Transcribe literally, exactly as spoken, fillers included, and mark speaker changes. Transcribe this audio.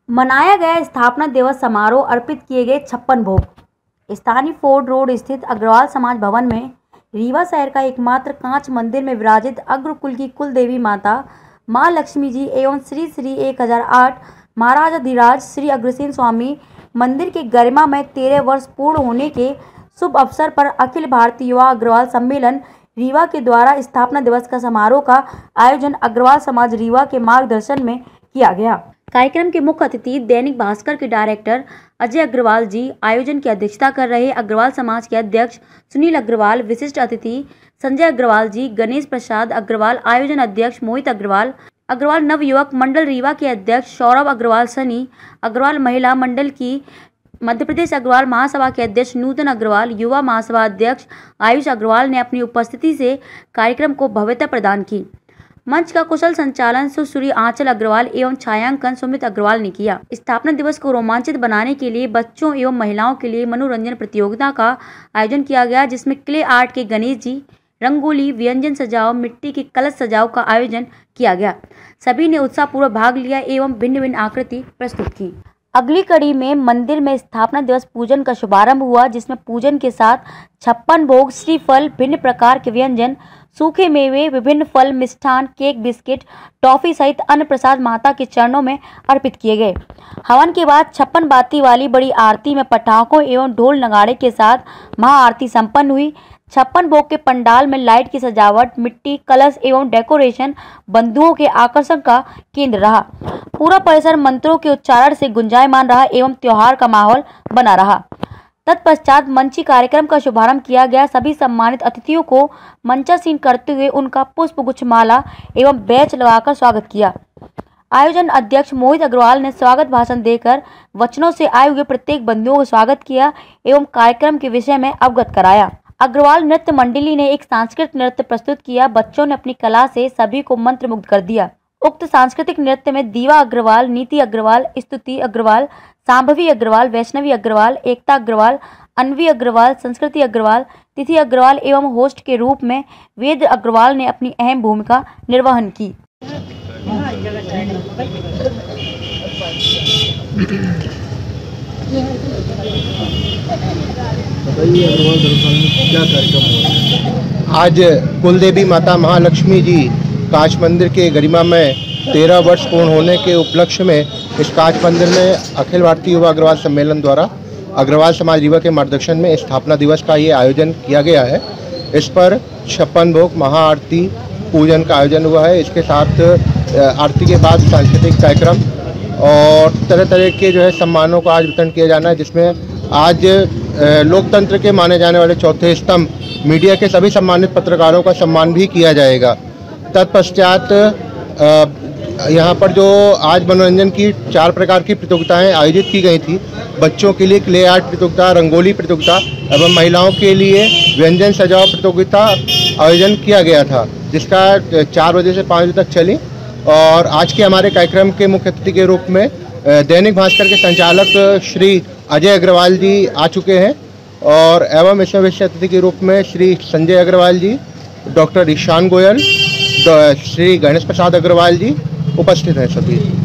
Speaker 1: मनाया गया स्थापना दिवस समारोह, अर्पित किए गए छप्पन भोग। स्थानीय फोर्ड रोड स्थित अग्रवाल समाज भवन में रीवा शहर का एकमात्र कांच मंदिर में विराजित अग्रकुल की कुल देवी माता मां लक्ष्मी जी एवं श्री श्री एक हजार आठ महाराजाधिराज श्री अग्रसेन स्वामी मंदिर के गरिमा में तेरह वर्ष पूर्ण होने के शुभ अवसर पर अखिल भारतीय युवा अग्रवाल सम्मेलन रीवा के द्वारा स्थापना दिवस का समारोह का आयोजन अग्रवाल समाज रीवा के मार्गदर्शन में किया गया। कार्यक्रम के मुख्य अतिथि दैनिक भास्कर के डायरेक्टर अजय अग्रवाल जी, आयोजन की अध्यक्षता कर रहे अग्रवाल समाज के अध्यक्ष सुनील अग्रवाल, विशिष्ट अतिथि संजय अग्रवाल जी, गणेश प्रसाद अग्रवाल, आयोजन अध्यक्ष मोहित अग्रवाल, अग्रवाल नवयुवक मंडल रीवा के अध्यक्ष सौरभ अग्रवाल सनी, अग्रवाल महिला मंडल की मध्य प्रदेश अग्रवाल महासभा के अध्यक्ष नूतन अग्रवाल, युवा महासभा अध्यक्ष आयुष अग्रवाल ने अपनी उपस्थिति से कार्यक्रम को भव्यता प्रदान की। मंच का कुशल संचालन सुश्री आंचल अग्रवाल एवं छायांकन सुमित अग्रवाल ने किया। स्थापना दिवस को रोमांचित बनाने के लिए बच्चों एवं महिलाओं के लिए मनोरंजन प्रतियोगिता का आयोजन किया गया, जिसमें क्ले आर्ट के गणेश जी, रंगोली, व्यंजन सजाओ, मिट्टी की कलश सजाओ का आयोजन किया गया। सभी ने उत्साहपूर्वक भाग लिया एवं भिन्न भिन्न आकृति प्रस्तुत की। अगली कड़ी में मंदिर में स्थापना दिवस पूजन का शुभारंभ हुआ, जिसमें पूजन के साथ छप्पन भोग, श्रीफल, भिन्न प्रकार के व्यंजन, सूखे मेवे, विभिन्न फल, मिष्ठान, केक, बिस्किट, टॉफी सहित अन्य प्रसाद माता के चरणों में अर्पित किए गए। हवन के बाद छप्पन बाती वाली बड़ी आरती में पटाखों एवं ढोल नगाड़े के साथ महाआरती संपन्न हुई। छप्पन भोग के पंडाल में लाइट की सजावट, मिट्टी कलश एवं डेकोरेशन बंधुओं के आकर्षण का केंद्र रहा। पूरा परिसर मंत्रों के उच्चारण से गुंजायमान रहा एवं त्योहार का माहौल बना रहा। तत्पश्चात मंची कार्यक्रम का शुभारंभ किया गया। सभी सम्मानित अतिथियों को मंचासीन करते हुए उनका पुष्प गुच्छ माला एवं बैच लगाकर स्वागत किया। आयोजन अध्यक्ष मोहित अग्रवाल ने स्वागत भाषण देकर वचनों से आए हुए प्रत्येक बंधुओं को स्वागत किया एवं कार्यक्रम के विषय में अवगत कराया। अग्रवाल नृत्य मंडली ने एक सांस्कृतिक नृत्य प्रस्तुत किया। बच्चों ने अपनी कला से सभी को मंत्रमुग्ध कर दिया। उक्त सांस्कृतिक नृत्य में दीवा अग्रवाल, नीति अग्रवाल, स्तुति अग्रवाल, सांभवी अग्रवाल, वैष्णवी अग्रवाल, एकता अग्रवाल, अनवी अग्रवाल, संस्कृति अग्रवाल, तिथि अग्रवाल एवं होस्ट के रूप में वेद अग्रवाल ने अपनी अहम भूमिका निर्वहन की।
Speaker 2: क्या कार्यक्रम आज कुलदेवी माता महालक्ष्मी जी कांच मंदिर के गरिमा में तेरह वर्ष पूर्ण होने के उपलक्ष्य में इस कांच मंदिर में अखिल भारतीय युवा अग्रवाल सम्मेलन द्वारा अग्रवाल समाज रीवा के मार्गदर्शन में स्थापना दिवस का ये आयोजन किया गया है। इस पर छप्पन भोग, महाआरती, पूजन का आयोजन हुआ है। इसके साथ आरती के बाद सांस्कृतिक कार्यक्रम और तरह तरह के जो है सम्मानों का आज वितरण किया जाना है, जिसमें आज लोकतंत्र के माने जाने वाले चौथे स्तंभ मीडिया के सभी सम्मानित पत्रकारों का सम्मान भी किया जाएगा। तत्पश्चात यहाँ पर जो आज मनोरंजन की चार प्रकार की प्रतियोगिताएं आयोजित की गई थी। बच्चों के लिए क्ले आर्ट प्रतियोगिता, रंगोली प्रतियोगिता एवं महिलाओं के लिए व्यंजन सजाओ प्रतियोगिता आयोजन किया गया था, जिसका चार बजे से पाँच बजे तक चली। और आज के हमारे कार्यक्रम के मुख्य अतिथि के रूप में दैनिक भास्कर के संचालक श्री अजय अग्रवाल जी आ चुके हैं और एवं इसमें विशेष अतिथि के रूप में श्री संजय अग्रवाल जी, डॉक्टर ईशान गोयल, श्री गणेश प्रसाद अग्रवाल जी उपस्थित हैं सभी।